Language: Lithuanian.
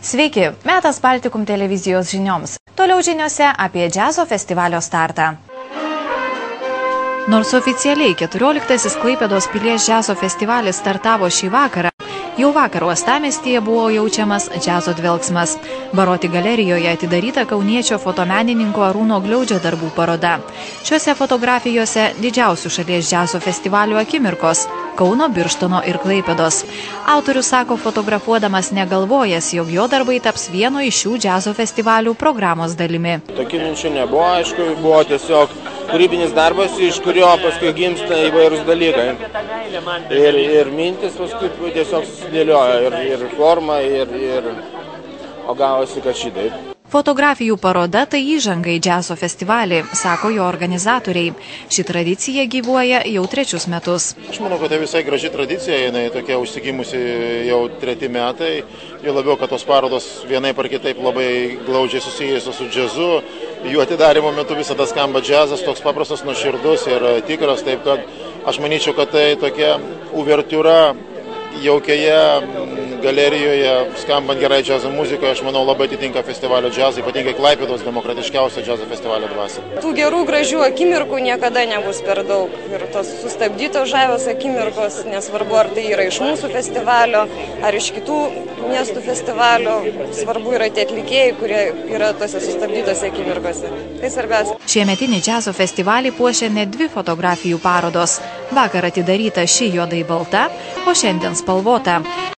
Sveiki, metas Baltikum televizijos žinioms. Toliau žiniose apie džiazo festivalio startą. Nors oficialiai 14-asis Klaipėdos pilies džiazo festivalis startavo šį vakarą, jau vakar uostamiestyje buvo jaučiamas džiazo dvelksmas. Baroti galerijoje atidaryta kauniečio fotomenininko Arūno Gliaudžio darbų paroda. Šiuose fotografijose didžiausių šalies džiazo festivalių akimirkos – Kauno, Birštono ir Klaipėdos. Autorius sako, fotografuodamas negalvojęs, jog jo darbai taps vieno iš šių džiazo festivalių programos dalimi. Tokių minčių nebuvo, aišku, buvo tiesiog kūrybinis darbas, iš kurio paskui gimsta įvairūs dalykai. Ir mintis paskui tiesiog susidėliojo, ir forma, o gavosi, kad šitaip. Fotografijų paroda tai įžanga į džiazo festivalį, sako jo organizatoriai. Ši tradicija gyvuoja jau 3 metus. Aš manau, kad tai visai graži tradicija, jinai tokia užsigimusi jau 3 metai. Jo labiau, kad tos parodos vienaip ar kitaip labai glaudžiai susijusios su džiazu. Jų atidarimo metu visada skamba džiazas, toks paprastas, nuoširdus ir tikras. Taip kad aš manyčiau, kad tai tokia uvertiūra jaukioje galerijoje, skambant gerai džiazo muzikoje, aš manau, labai atitinka festivalio džiazą, ypatingai Klaipėdos demokratiškiausio džiazo festivalio dvasią. Tų gerų, gražių akimirkų niekada nebus per daug. Ir tos sustabdytos žavios akimirkos, nesvarbu, ar tai yra iš mūsų festivalio, ar iš kitų miestų festivalio, svarbu yra tie atlikėjai, kurie yra tose sustabdytose akimirkose. Tai svarbiausia. Šiemetinį džiazo festivalį puošia net 2 fotografijų parodos. Vakar atidaryta ši juodai balta, o šiandien spalvota.